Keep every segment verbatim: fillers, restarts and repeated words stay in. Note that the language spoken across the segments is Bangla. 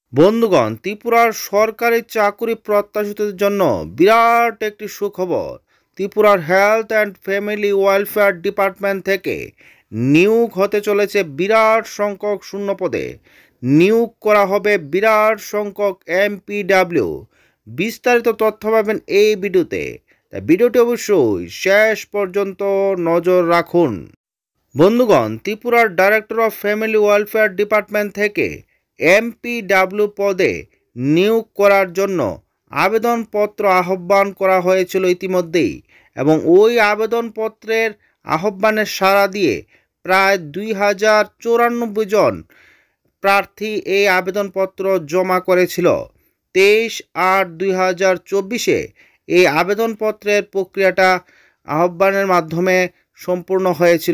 বন্ধুগণ, ত্রিপুরার সরকারি চাকুরি প্রত্যাশীদের জন্য বিরাট একটি সুখবর। ত্রিপুরার health and family welfare department থেকে নিয়োগ হতে চলেছে বিরাট সংখ্যক শূন্যপদে। নিয়োগ করা হবে বিরাট সংখ্যক এমপিডাব্লিউ। বিস্তারিত তথ্য পাবেন এই ভিডিওতে, তাই ভিডিওটি অবশ্যই শেষ পর্যন্ত নজর রাখুন। বন্ধুগণ, ত্রিপুরার director of family welfare department থেকে এমপিডাব্লিউ পদে নিয়োগ করার জন্য আবেদনপত্র আহ্বান করা হয়েছিল ইতিমধ্যেই, এবং ওই আবেদনপত্রের আহ্বানের সাড়া দিয়ে প্রায় দুই হাজার চৌরানব্বই জন প্রার্থী এই আবেদনপত্র জমা করেছিল। তেইশ আট দুই হাজার চব্বিশে এই আবেদনপত্রের প্রক্রিয়াটা আহ্বানের মাধ্যমে সম্পূর্ণ হয়েছিল।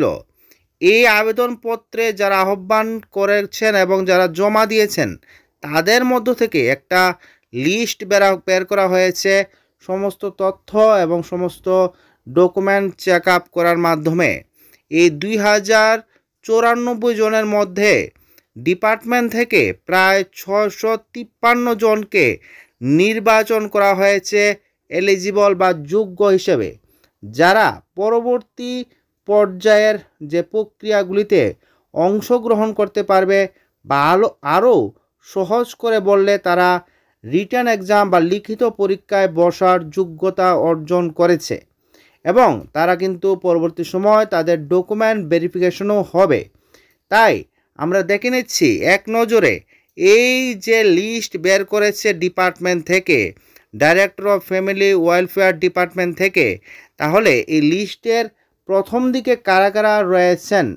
এই আবেদনপত্রে যারা আহ্বান করেছেন এবং যারা জমা দিয়েছেন তাদের মধ্য থেকে একটা লিস্ট বেরা বের করা হয়েছে সমস্ত তথ্য এবং সমস্ত ডকুমেন্ট চেক আপ করার মাধ্যমে। এই দুই হাজার চৌরানব্বই জনের মধ্যে ডিপার্টমেন্ট থেকে প্রায় ছশো তিপ্পান্ন জনকে নির্বাচন করা হয়েছে এলিজিবল বা যোগ্য হিসেবে, যারা পরবর্তী পর্যায়ের যে প্রক্রিয়াগুলিতে অংশগ্রহণ করতে পারবে, বা আরও আরও সহজ করে বললে তারা রিটেন এক্সাম বা লিখিত পরীক্ষায় বসার যোগ্যতা অর্জন করেছে, এবং তারা কিন্তু পরবর্তী সময় তাদের ডকুমেন্ট ভেরিফিকেশনও হবে। তাই আমরা দেখে নিচ্ছি এক নজরে এই যে লিস্ট বের করেছে ডিপার্টমেন্ট থেকে, director of family welfare department থেকে, তাহলে এই লিস্টের প্রথম দিকে কারা কারা রয়েছেন।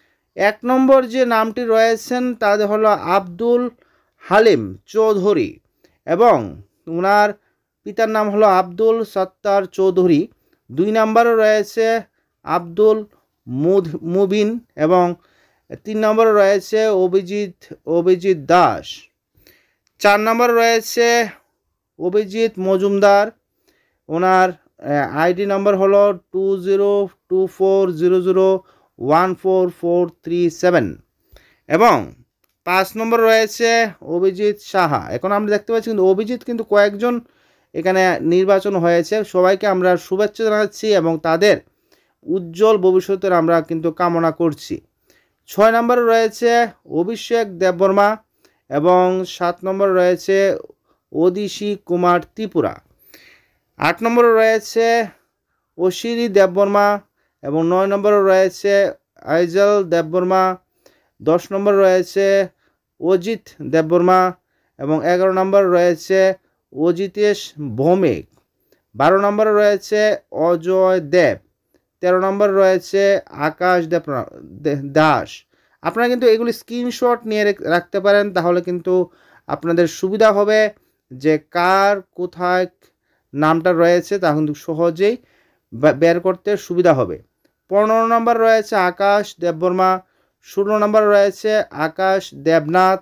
এক নম্বর যে নামটি রয়েছেন তাদের হলো আব্দুল হালিম চৌধুরী, এবং ওনার পিতার নাম হলো আব্দুল সত্তার চৌধুরী। দুই নম্বরে রয়েছে আব্দুল মুদ মুবিন, এবং তিন নম্বরে রয়েছে অভিজিৎ অভিজিৎ দাস। চার নম্বরে রয়েছে অভিজিৎ মজুমদার, ওনার আইডি নম্বর হলো two zero two four zero zero one four four three seven, এবং পাঁচ নম্বর রয়েছে অভিজিৎ সাহা। এখন আমরা দেখতে পাচ্ছি কিন্তু অভিজিৎ কিন্তু কয়েকজন এখানে নির্বাচন হয়েছে। সবাইকে আমরা শুভেচ্ছা জানাচ্ছি এবং তাদের উজ্জ্বল ভবিষ্যতের আমরা কিন্তু কামনা করছি। ছয় নম্বরে রয়েছে অভিষেক দেববর্মা, এবং সাত নম্বরে রয়েছে ওদিশী কুমার ত্রিপুরা। আট নম্বরে রয়েছে অশিরি দেববর্মা, এবং নয় নম্বরে রয়েছে আইজল দেববর্মা। দশ নম্বর রয়েছে অজিত দেববর্মা, এবং এগারো নম্বর রয়েছে অজিতেশ ভৌমিক। বারো নম্বরে রয়েছে অজয় দেব। তেরো নম্বর রয়েছে আকাশ দেব দাস। আপনারা কিন্তু এগুলি স্ক্রিনশট নিয়ে রাখতে পারেন, তাহলে কিন্তু আপনাদের সুবিধা হবে যে কার কোথায় নামটা রয়েছে তা কিন্তু সহজেই বের করতে সুবিধা হবে। পনেরো নম্বর রয়েছে আকাশ দেববর্মা, ষোলো নম্বর রয়েছে আকাশ দেবনাথ,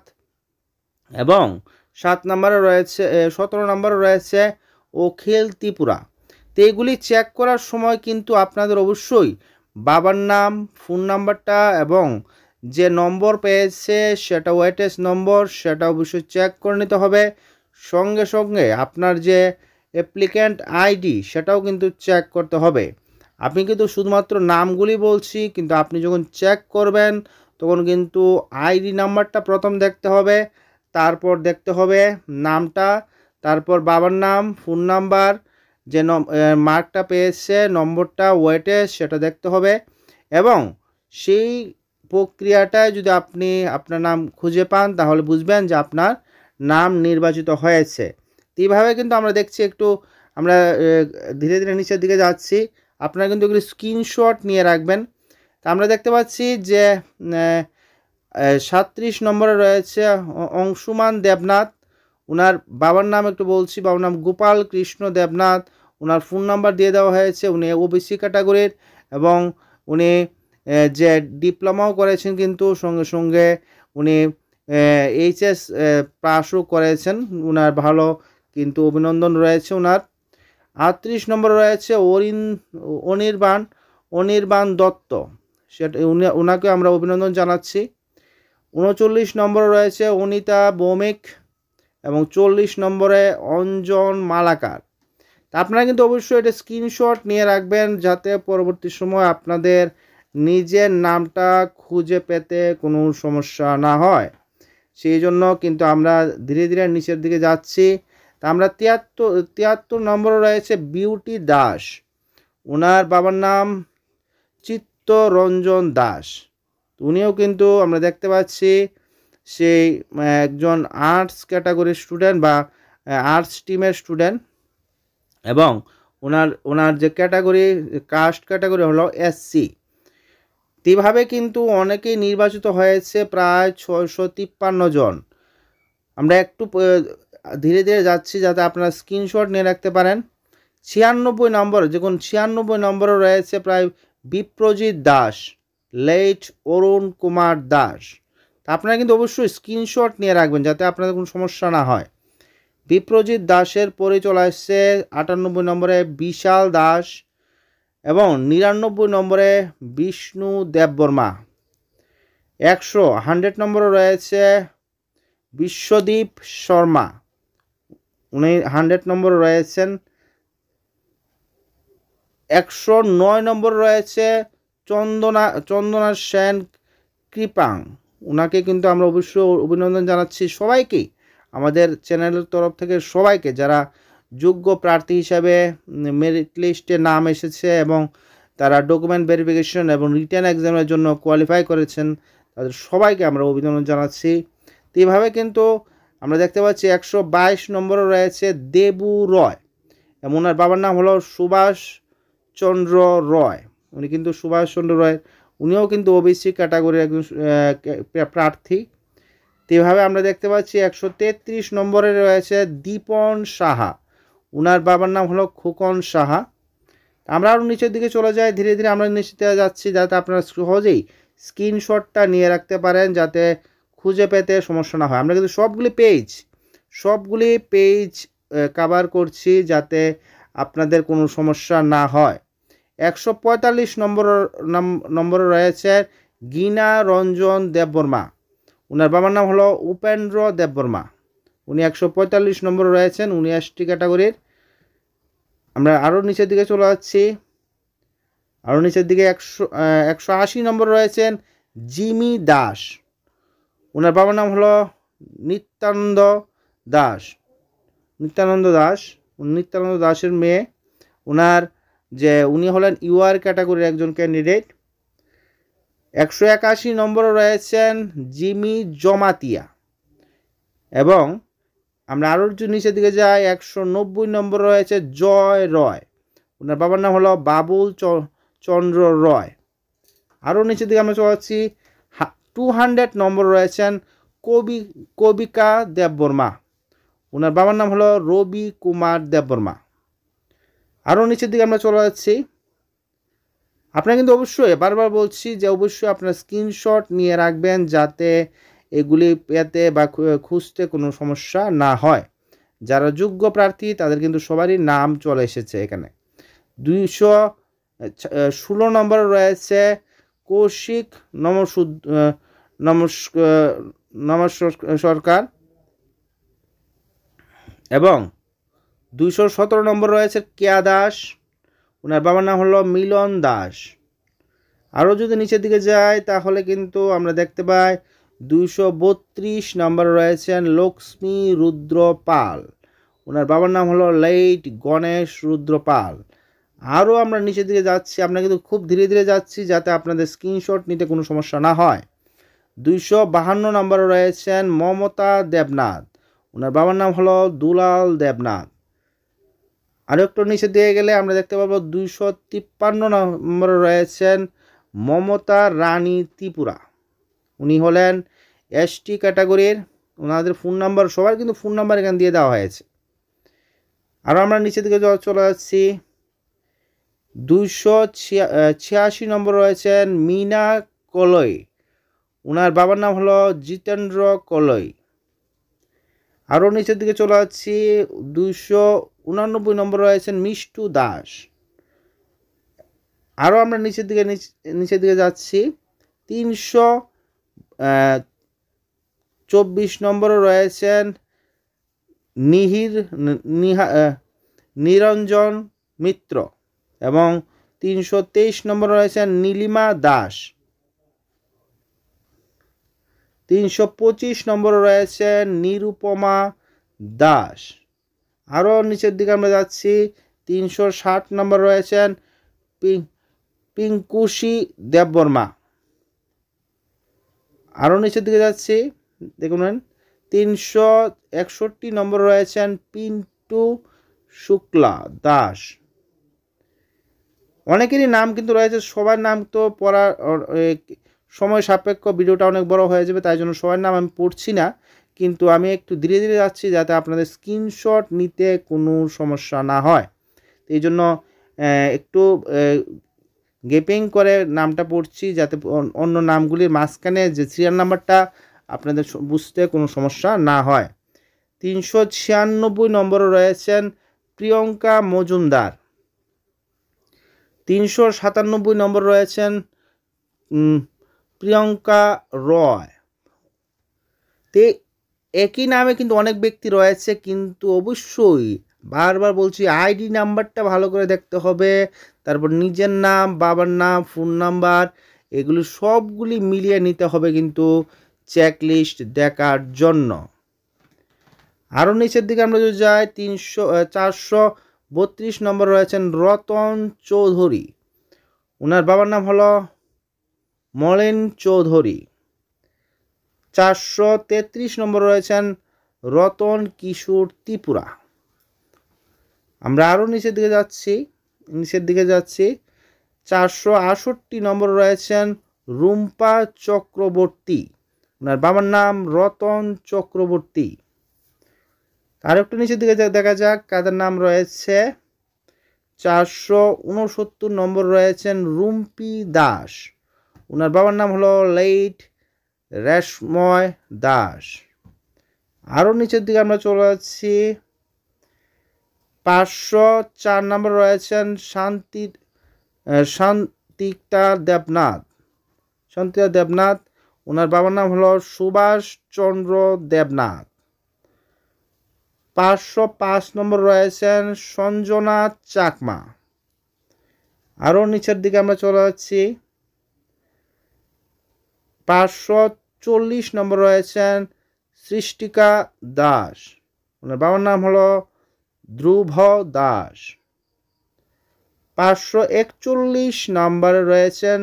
এবং সাত নম্বরে রয়েছে সতেরো নম্বরে রয়েছে অখিল ত্রিপুরা। তো এগুলি চেক করার সময় কিন্তু আপনাদের অবশ্যই বাবার নাম, ফোন নাম্বারটা এবং যে নম্বর পেয়েছে সেটা ওয়েটেজ নম্বর, সেটা অবশ্যই চেক করে নিতে হবে। সঙ্গে সঙ্গে আপনার যে অ্যাপ্লিক্যান্ট আইডি সেটাও কিন্তু চেক করতে হবে। আপনি কিন্তু শুধুমাত্র নামগুলি বলছি, কিন্তু আপনি যখন চেক করবেন তখন কিন্তু আইডি নাম্বারটা প্রথম দেখতে হবে, তারপর দেখতে হবে নামটা, তারপর বাবার নাম, ফোন নাম্বার, যে মার্কটা পেয়েছে নম্বরটা, ওয়েটেজ, সেটা দেখতে হবে। এবং সেই প্রক্রিয়াটায় যদি আপনি আপনার নাম খুঁজে পান তাহলে বুঝবেন যে আপনার নাম নির্বাচিত হয়েছে। এইভাবে কিন্তু আমরা দেখছি, একটু আমরা ধীরে ধীরে নিচের দিকে যাচ্ছি, আপনারা কিন্তু এগুলি স্ক্রিনশট নিয়ে রাখবেন। তা আমরা দেখতে পাচ্ছি যে সাঁত্রিশ নম্বরে রয়েছে অংশুমান দেবনাথ। ওনার বাবার নাম একটু বলছি, বাবার নাম গোপাল কৃষ্ণ দেবনাথ। ওনার ফোন নাম্বার দিয়ে দেওয়া হয়েছে। উনি ওবিসি ক্যাটাগরির, এবং উনি যে ডিপ্লোমাও করেছেন, কিন্তু সঙ্গে সঙ্গে উনি এইচএস পাসও করেছেন। ওনার ভালো কিন্তু অভিনন্দন রয়েছে ওনার। আটত্রিশ নম্বর রয়েছে অরিন অনির্বাণ অনির্বাণ দত্ত, সেটা উনি ওনাকে আমরা অভিনন্দন জানাচ্ছি। উনচল্লিশ নম্বরে রয়েছে অনিতা ভৌমিক, এবং চল্লিশ নম্বরে অঞ্জন মালাকার। তা আপনারা কিন্তু অবশ্যই এটা স্ক্রিনশট নিয়ে রাখবেন যাতে পরবর্তী সময় আপনাদের নিজের নামটা খুঁজে পেতে কোনো সমস্যা না হয়। সেই জন্য কিন্তু আমরা ধীরে ধীরে নিচের দিকে যাচ্ছি। তা আমরা তিয়াত্তর তিয়াত্তর নম্বরে রয়েছে বিউটি দাস। ওনার বাবার নাম চিত্তরঞ্জন দাস। উনিও কিন্তু আমরা দেখতে পাচ্ছি সেই একজন আর্টস ক্যাটাগরির স্টুডেন্ট বা আর্টস টিমের স্টুডেন্ট, এবং ওনার ওনার যে ক্যাটাগরি কাস্ট ক্যাটাগরি হলো এসসি। এইভাবে কিন্তু অনেকেই নির্বাচিত হয়েছে, প্রায় ছয়শো তিপ্পান্ন জন। আমরা একটু ধীরে ধীরে যাচ্ছি যাতে আপনারা স্ক্রিনশট নিয়ে রাখতে পারেন। ছিয়ানব্বই নম্বর, যখন ছিয়ানব্বই নম্বরে রয়েছে প্রায় বিপ্রজিৎ দাস, লেট অরুণ কুমার দাস। আপনারা কিন্তু অবশ্যই স্ক্রিনশট নিয়ে রাখবেন যাতে আপনাদের কোনো সমস্যা না হয়। বিপ্রজিৎ দাসের পরে চলে আসছে আটানব্বই নম্বরে বিশাল দাস, এবং নিরানব্বই নম্বরে বিষ্ণু দেববর্মা। একশো হান্ড্রেড নম্বরে রয়েছে বিশ্বদীপ শর্মা, উনি হান্ড্রেড নম্বরে রয়েছেন। একশো নয় নম্বরে রয়েছে চন্দনা চন্দনা সেন কৃপাং, ওনাকে কিন্তু আমরা অবশ্যই অভিনন্দন জানাচ্ছি সবাইকেই, আমাদের চ্যানেলের তরফ থেকে সবাইকে যারা যোগ্য প্রার্থী হিসাবে মেরিট লিস্টে নাম এসেছে এবং তারা ডকুমেন্ট ভেরিফিকেশন এবং রিটেন এক্সামের জন্য কোয়ালিফাই করেছেন, তাদের সবাইকে আমরা অভিনন্দন জানাচ্ছি। তো এইভাবে কিন্তু আমরা দেখতে পাচ্ছি একশো বাইশ নম্বরে রয়েছে দেবু রয়, এবং ওনার বাবার নাম হলো সুভাষ চন্দ্র রয়। উনি কিন্তু সুভাষ চন্দ্র রয়, উনিও কিন্তু ওবিসি ক্যাটাগরির একজন প্রার্থী। তো এইভাবে আমরা দেখতে পাচ্ছি একশো তেত্রিশ নম্বরে রয়েছে দীপন সাহা, ওনার বাবার নাম হলো খোকন সাহা। আমরা আরও নিচের দিকে চলে যাই, ধীরে ধীরে আমরা নিচে যাচ্ছি যাতে আপনারা সহজেই স্ক্রিনশটটা নিয়ে রাখতে পারেন যাতে খুঁজে পেতে সমস্যা না হয়। আমরা কিন্তু সবগুলি পেজ সবগুলি পেজ কভার করছি যাতে আপনাদের কোনো সমস্যা না হয়। একশো পঁয়তাল্লিশ নম্বর নম্বরে রয়েছে গীনা রঞ্জন দেববর্মা, ওনার বাবার নাম হলো উপেন্দ্র দেববর্মা, উনি একশো পঁয়তাল্লিশ নম্বরে রয়েছেন, উনি এসটি ক্যাটাগরির। আমরা আরও নিচের দিকে চলে যাচ্ছি, আরও নিচের দিকে একশো একশো আশি নম্বরে রয়েছেন জিমি দাস, ওনার বাবার নাম হলো নিত্যানন্দ দাস নিত্যানন্দ দাস নিত্যানন্দ দাসের মেয়ে। ওনার যে উনি হলেন ইউআর ক্যাটাগরির একজন ক্যান্ডিডেট। একশো একাশি নম্বরে রয়েছেন জিমি জমাতিয়া, এবং আমরা আরও একটু নিচের দিকে যাই, একশো নব্বই নম্বর রয়েছে জয় রয়, ওনার বাবার নাম হলো বাবুল চন্দ্র রয়। আরও নিচের দিকে আমরা চলে যাচ্ছি, টু হান্ড্রেড নম্বর রয়েছেন কবি কবিকা দেববর্মা, ওনার বাবার নাম হলো রবি কুমার দেববর্মা। আরও নিচের দিকে আমরা চলে যাচ্ছি। আপনারা কিন্তু অবশ্যই বারবার বলছি যে অবশ্যই আপনারা স্ক্রিনশট নিয়ে রাখবেন যাতে এগুলি পেতে বা খুঁজতে কোনো সমস্যা না হয়। যারা যোগ্য প্রার্থী তাদের কিন্তু সবারই নাম চলে এসেছে এখানে। দুইশো ষোলো নম্বরে রয়েছে কৌশিক নমসুদ নমস সরকার, এবং দুইশো সতেরো নম্বর রয়েছে কেয়া দাস, ওনার বাবার নাম হলো মিলন দাস। আরও যদি নিচের দিকে যাই তাহলে কিন্তু আমরা দেখতে পাই দুইশো বত্রিশ নম্বরে রয়েছেন লক্ষ্মী রুদ্র পাল, ওনার বাবার নাম হলো লেট গণেশ রুদ্র পাল। আরও আমরা নিচের দিকে যাচ্ছি, আমরা কিন্তু খুব ধীরে ধীরে যাচ্ছি যাতে আপনাদের স্ক্রিনশট নিতে কোনো সমস্যা না হয়। দুইশো বাহান্ন নম্বরে রয়েছেন মমতা দেবনাথ, ওনার বাবার নাম হলো দুলাল দেবনাথ। আরও একটু নিচে দিয়ে গেলে আমরা দেখতে পাবো দুইশো তিপ্পান্ন নম্বরে রয়েছেন মমতা রানী ত্রিপুরা, উনি হলেন এসটি ক্যাটাগরির। ওনাদের ফোন নাম্বার সবার কিন্তু ফোন নাম্বার এখানে দিয়ে দেওয়া হয়েছে। আরও আমরা নিচের দিকে চলে যাচ্ছি, দুইশো ছিয়াশি নম্বর রয়েছেন মিনা কলই, ওনার বাবার নাম হলো জিতেন্দ্র কলই। আরও নিচের দিকে চলে যাচ্ছি, দুইশো উনানব্বই নম্বর রয়েছেন মিষ্টু দাস। আরও আমরা নিচের দিকে নিচের দিকে যাচ্ছি, তিনশো চব্বিশ নম্বরে রয়েছেন নিহির নিহা নিরঞ্জন মিত্র এবং তিনশো তেইশ নম্বর রয়েছেন নীলিমা দাস। তিনশো পঁচিশ নম্বর রয়েছে নিরুপমা দাস। আরও নিচের দিকে আমরা যাচ্ছি, তিনশো ষাট নম্বর রয়েছেন পিঙ্কুশী দেববর্মা। আরও নিচের দিকে যাচ্ছি, দেখুন তিনশো একষট্টি নম্বর রয়েছেন পিন্টু শুক্লা দাস। অনেকেরই নাম কিন্তু রয়েছে, সবার নাম তো পড়ার সময় সাপেক্ষ, ভিডিওটা অনেক বড় হয়ে যাবে, তাই জন্য সবার নাম আমি পড়ছি না, কিন্তু আমি একটু ধীরে ধীরে যাচ্ছি যাতে আপনাদের স্ক্রিনশট নিতে কোনো সমস্যা না হয়। এই জন্য একটু গেপিং করে নামটা পড়ছি যাতে অন্য নামগুলির মাঝখানে যে সিরিয়াল নাম্বারটা আপনাদের বুঝতে কোনো সমস্যা না হয়। তিনশো ছিয়ানব্বই নম্বরে রয়েছেন প্রিয়ঙ্কা মজুমদার। তিনশো সাতানব্বই নম্বর রয়েছেন প্রিয়ঙ্কা রয়। তে একই নামে কিন্তু অনেক ব্যক্তি রয়েছে, কিন্তু অবশ্যই বারবার বলছি আইডি নাম্বারটা ভালো করে দেখতে হবে, তারপর নিজের নাম, বাবার নাম, ফোন নাম্বার, এগুলি সবগুলি মিলিয়ে নিতে হবে কিন্তু চেকলিস্ট দেখার জন্য। আরও নিচের দিকে আমরা যদি যাই, তিনশো চারশো বত্রিশ নম্বর রয়েছেন রতন চৌধুরী। ওনার বাবার নাম হলো মলেন চৌধুরী। চারশো তেত্রিশ নম্বর রয়েছেন রতন কিশোর ত্রিপুরা। আমরা আরও নিচের দিকে যাচ্ছি নিচের দিকে যাচ্ছি চারশো আটষট্টি নম্বর রয়েছেন রুম্পা চক্রবর্তী। ওনার বাবার নাম রতন চক্রবর্তী। আর একটু নিচের দিকে দেখা যাক কাদের নাম রয়েছে। চারশো উনসত্তর নম্বর রয়েছেন রুম্পি দাস। ওনার বাবার নাম হলো লেট রেশময় দাস। আরও নিচের দিকে আমরা চলে যাচ্ছি, পাঁচশো চার নম্বর রয়েছেন শান্তি শান্তিকা দেবনাথ শান্তিকা দেবনাথ। ওনার বাবার নাম হলো সুভাষ চন্দ্র দেবনাথ। পাঁচশো পাঁচ নম্বর রয়েছেন সঞ্জনা চাকমা। আরও নিচের দিকে আমরা চলে যাচ্ছি, পাঁচশো চল্লিশ নম্বর রয়েছেন সৃষ্টিকা দাস। ওনার বাবার নাম হলো ধ্রুব দাস। পাঁচশো একচল্লিশ নম্বরে রয়েছেন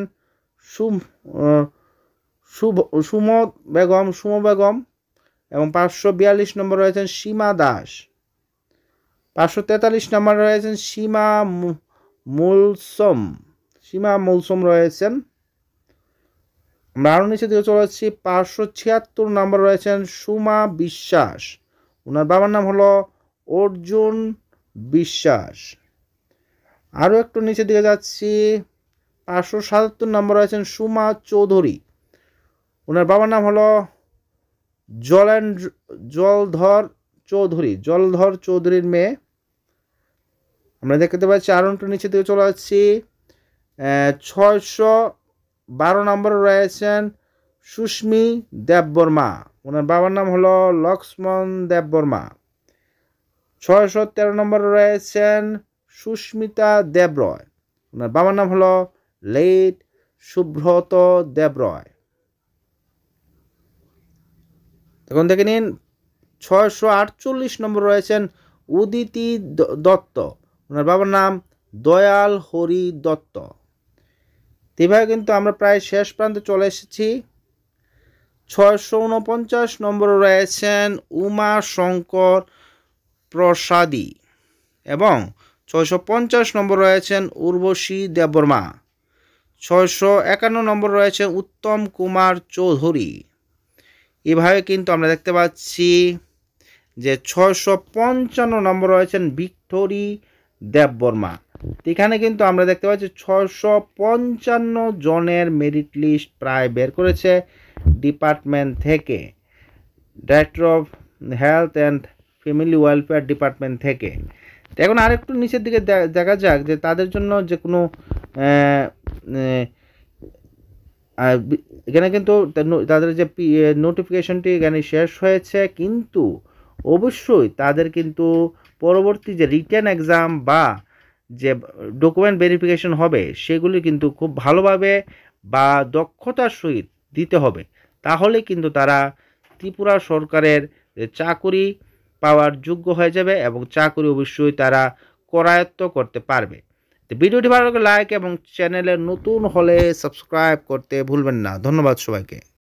সুমদ বেগম সুম বেগম এবং পাঁচশো বিয়াল্লিশ নম্বর রয়েছেন সীমা দাস। পাঁচশো তেতাল্লিশ নম্বর রয়েছেন সীমা মুলসম সীমা মুলসম রয়েছেন। আমরা আরও নিচে দিকে চলে যাচ্ছি, পাঁচশো ছিয়াত্তর নম্বর রয়েছেন সুমা বিশ্বাস। ওনার বাবার নাম হলো অর্জুন বিশ্বাস। আরও একটু নিচের দিকে যাচ্ছি, পাঁচশো সাতাত্তর নম্বর রয়েছেন সুমা চৌধুরী। ওনার বাবার নাম হলো জলেন্দ্র জলধর চৌধুরী জলধর চৌধুরীর মেয়ে। আমরা দেখতে পাচ্ছি আরও একটু নিচের দিকে চলে যাচ্ছি, ছয়শো বারো নম্বরে রয়েছেন সুস্মি দেববর্মা। ওনার বাবার নাম হলো লক্ষ্মণ দেববর্মা। ছয়শো তেরো নম্বরে রয়েছেন সুস্মিতা দেবরয়। ওনার বাবার নাম হলো লেট সুব্রত দেবরয়। এখন দেখে নিন, ছয়শো আটচল্লিশ নম্বর রয়েছেন উদিতি দত্ত। ওনার বাবার নাম দয়াল হরি দত্ত। এভাবে কিন্তু আমরা প্রায় শেষ প্রান্তে চলে এসেছি। ছয়শো উনপঞ্চাশ নম্বরে রয়েছেন উমা শঙ্কর প্রসাদী এবং ছয়শো পঞ্চাশ নম্বর রয়েছেন উর্বশী দেববর্মা। ছয়শো একান্ন নম্বর রয়েছে উত্তম কুমার চৌধুরী। এভাবে কিন্তু আমরা দেখতে পাচ্ছি যে ছয়শো পঞ্চান্ন নম্বর রয়েছেন ভিক্টোরি দেববর্মা। এখানে কিন্তু আমরা দেখতে পাচ্ছি ছয়শো পঞ্চান্ন জনের মেরিট লিস্ট প্রায় বের করেছে ডিপার্টমেন্ট থেকে, director of health and family welfare department থেকে। এখন আরেকটু নিচের দিকে দেখা যাক যে তাদের জন্য যে কোনো এখানে কিন্তু তাদের যে নোটিফিকেশনটি এখানে শেষ হয়েছে, কিন্তু অবশ্যই তাদের কিন্তু পরবর্তী যে রিটেন এক্সাম বা যে ডকুমেন্ট ভেরিফিকেশন হবে সেগুলি কিন্তু খুব ভালোভাবে বা দক্ষতার সহিত দিতে হবে। তাহলে কিন্তু তারা ত্রিপুরা সরকারের চাকুরি পাওয়ার যোগ্য হয়ে যাবে এবং চাকুরি অবশ্যই তারা করায়ত্ত করতে পারবে। তো ভিডিওটি ভালো লাগলে লাইক এবং চ্যানেলে নতুন হলে সাবস্ক্রাইব করতে ভুলবেন না। ধন্যবাদ সবাইকে।